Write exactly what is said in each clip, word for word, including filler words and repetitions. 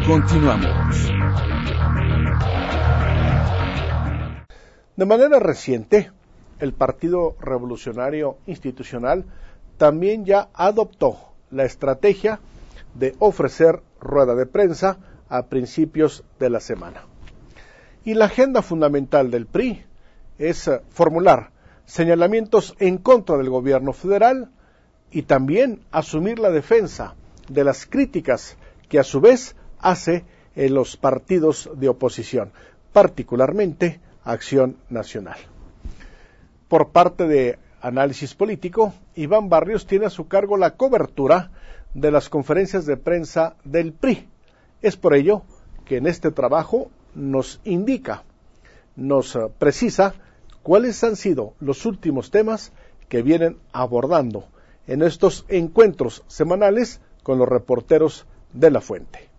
Continuamos. De manera reciente, el Partido Revolucionario Institucional también ya adoptó la estrategia de ofrecer rueda de prensa a principios de la semana. Y la agenda fundamental del P R I es formular señalamientos en contra del gobierno federal y también asumir la defensa de las críticas que a su vez hace en los partidos de oposición, particularmente Acción Nacional. Por parte de Análisis Político, Iván Barrios tiene a su cargo la cobertura de las conferencias de prensa del P R I. Es por ello que en este trabajo nos indica, nos uh, precisa cuáles han sido los últimos temas que vienen abordando en estos encuentros semanales con los reporteros de La Fuente.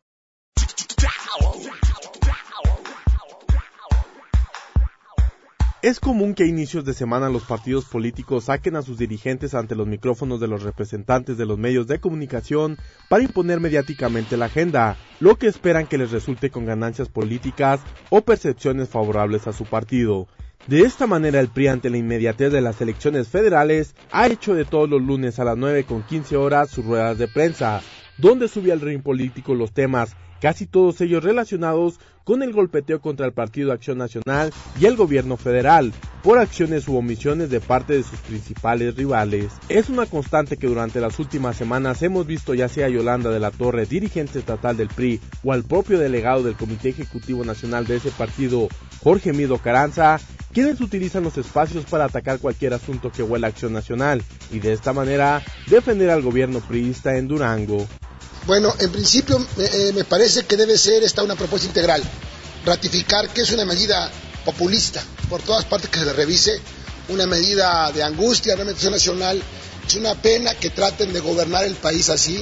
Es común que a inicios de semana los partidos políticos saquen a sus dirigentes ante los micrófonos de los representantes de los medios de comunicación para imponer mediáticamente la agenda, lo que esperan que les resulte con ganancias políticas o percepciones favorables a su partido. De esta manera el P R I, ante la inmediatez de las elecciones federales, ha hecho de todos los lunes a las nueve con quince horas sus ruedas de prensa, donde sube al ring político los temas, casi todos ellos relacionados con el golpeteo contra el Partido Acción Nacional y el gobierno federal, por acciones u omisiones de parte de sus principales rivales. Es una constante que durante las últimas semanas hemos visto ya sea a Yolanda de la Torre, dirigente estatal del P R I, o al propio delegado del Comité Ejecutivo Nacional de ese partido, Jorge Mido Carranza, quienes utilizan los espacios para atacar cualquier asunto que huela a Acción Nacional y de esta manera defender al gobierno priista en Durango. Bueno, en principio eh, me parece que debe ser esta una propuesta integral, ratificar que es una medida populista, por todas partes que se le revise, una medida de angustia, realmente nacional. Es una pena que traten de gobernar el país así,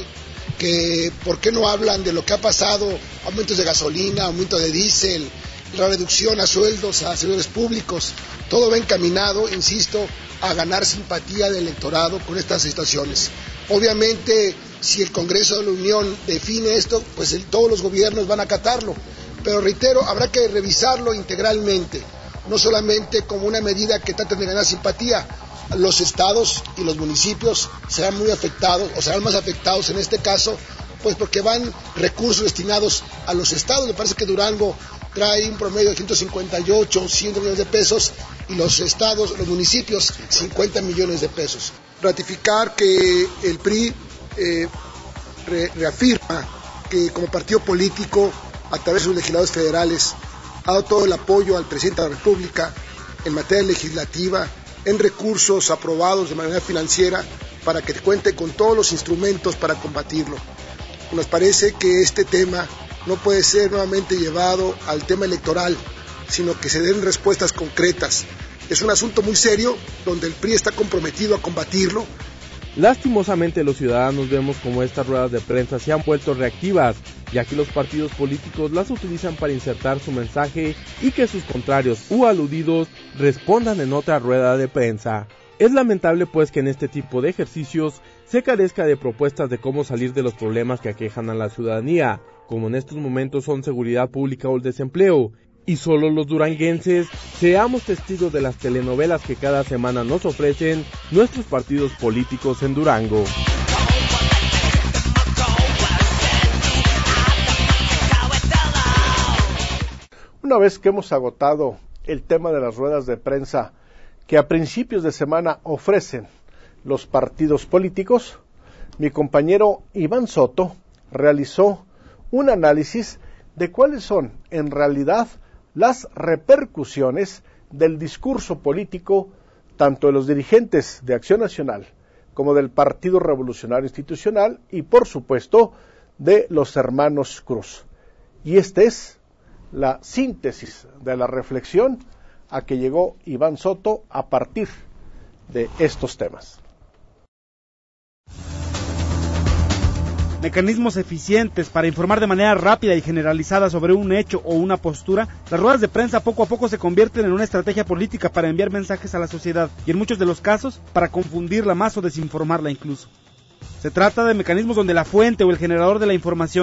que por qué no hablan de lo que ha pasado, aumentos de gasolina, aumento de diésel, la reducción a sueldos, a servidores públicos, todo va encaminado, insisto, a ganar simpatía del electorado con estas situaciones. Obviamente, si el Congreso de la Unión define esto, pues el, todos los gobiernos van a acatarlo, pero reitero, habrá que revisarlo integralmente, no solamente como una medida que trate de ganar simpatía. Los estados y los municipios serán muy afectados, o serán más afectados en este caso, pues porque van recursos destinados a los estados. Me parece que Durango trae un promedio de ciento cincuenta y ocho, cien millones de pesos, y los estados, los municipios, cincuenta millones de pesos. Ratificar que el P R I eh, re, reafirma que como partido político, a través de sus legisladores federales, ha dado todo el apoyo al presidente de la República en materia legislativa, en recursos aprobados de manera financiera, para que cuente con todos los instrumentos para combatirlo. Nos parece que este tema no puede ser nuevamente llevado al tema electoral, sino que se den respuestas concretas. Es un asunto muy serio, donde el P R I está comprometido a combatirlo. Lastimosamente los ciudadanos vemos como estas ruedas de prensa se han vuelto reactivas, ya que los partidos políticos las utilizan para insertar su mensaje y que sus contrarios u aludidos respondan en otra rueda de prensa. Es lamentable pues que en este tipo de ejercicios se carezca de propuestas de cómo salir de los problemas que aquejan a la ciudadanía, como en estos momentos son seguridad pública o el desempleo, y solo los duranguenses seamos testigos de las telenovelas que cada semana nos ofrecen nuestros partidos políticos en Durango. Una vez que hemos agotado el tema de las ruedas de prensa que a principios de semana ofrecen los partidos políticos, mi compañero Iván Soto realizó un análisis de cuáles son en realidad las repercusiones del discurso político tanto de los dirigentes de Acción Nacional como del Partido Revolucionario Institucional y por supuesto de los hermanos Cruz. Y esta es la síntesis de la reflexión a que llegó Iván Soto a partir de estos temas. Mecanismos eficientes para informar de manera rápida y generalizada sobre un hecho o una postura, las ruedas de prensa poco a poco se convierten en una estrategia política para enviar mensajes a la sociedad y en muchos de los casos para confundirla más o desinformarla incluso. Se trata de mecanismos donde la fuente o el generador de la información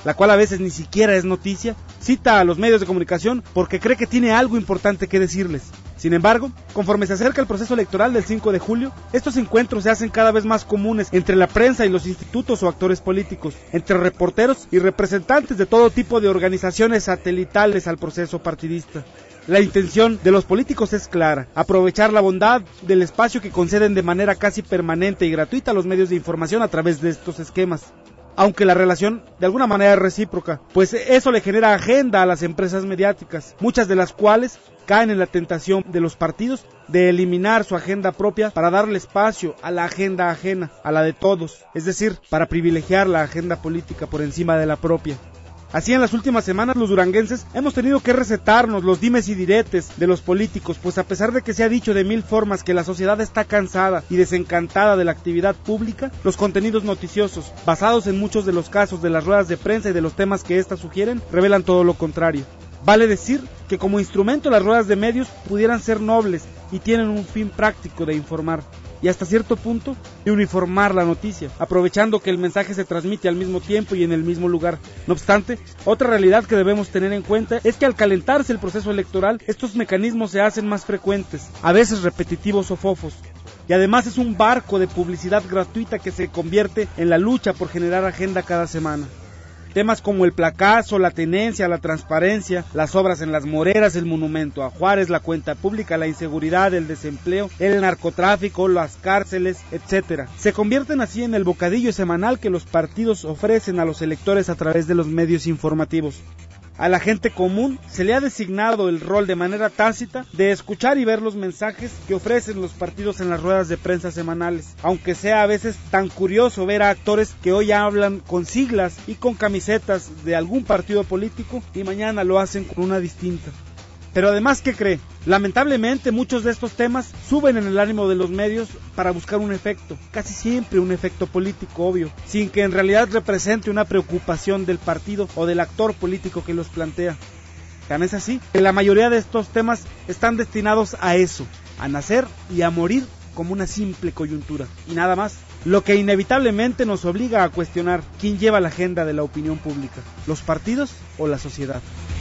la cual a veces ni siquiera es noticia, cita a los medios de comunicación porque cree que tiene algo importante que decirles. Sin embargo, conforme se acerca el proceso electoral del cinco de julio, estos encuentros se hacen cada vez más comunes entre la prensa y los institutos o actores políticos, entre reporteros y representantes de todo tipo de organizaciones satelitales al proceso partidista. La intención de los políticos es clara: aprovechar la bondad del espacio que conceden de manera casi permanente y gratuita a los medios de información a través de estos esquemas. Aunque la relación de alguna manera es recíproca, pues eso le genera agenda a las empresas mediáticas, muchas de las cuales caen en la tentación de los partidos de eliminar su agenda propia para darle espacio a la agenda ajena, a la de todos, es decir, para privilegiar la agenda política por encima de la propia. Así, en las últimas semanas los duranguenses hemos tenido que recetarnos los dimes y diretes de los políticos, pues a pesar de que se ha dicho de mil formas que la sociedad está cansada y desencantada de la actividad pública, los contenidos noticiosos, basados en muchos de los casos de las ruedas de prensa y de los temas que éstas sugieren, revelan todo lo contrario. Vale decir que como instrumento las ruedas de medios pudieran ser nobles y tienen un fin práctico de informar, y hasta cierto punto de uniformar la noticia, aprovechando que el mensaje se transmite al mismo tiempo y en el mismo lugar. No obstante, otra realidad que debemos tener en cuenta es que al calentarse el proceso electoral, estos mecanismos se hacen más frecuentes, a veces repetitivos o fofos. Y además es un barco de publicidad gratuita que se convierte en la lucha por generar agenda cada semana. Temas como el placazo, la tenencia, la transparencia, las obras en las moreras, el monumento a Juárez, la cuenta pública, la inseguridad, el desempleo, el narcotráfico, las cárceles, etcétera, se convierten así en el bocadillo semanal que los partidos ofrecen a los electores a través de los medios informativos. A la gente común se le ha designado el rol de manera tácita de escuchar y ver los mensajes que ofrecen los partidos en las ruedas de prensa semanales, aunque sea a veces tan curioso ver a actores que hoy hablan con siglas y con camisetas de algún partido político y mañana lo hacen con una distinta. Pero además, ¿qué cree? Lamentablemente muchos de estos temas suben en el ánimo de los medios para buscar un efecto, casi siempre un efecto político obvio, sin que en realidad represente una preocupación del partido o del actor político que los plantea. Tan es así que la mayoría de estos temas están destinados a eso, a nacer y a morir como una simple coyuntura, y nada más. Lo que inevitablemente nos obliga a cuestionar quién lleva la agenda de la opinión pública, los partidos o la sociedad.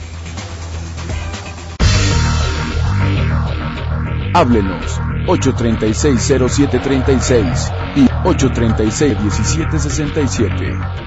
Háblenos ocho treinta y seis, cero siete treinta y seis y ocho treinta y seis, diecisiete sesenta y siete.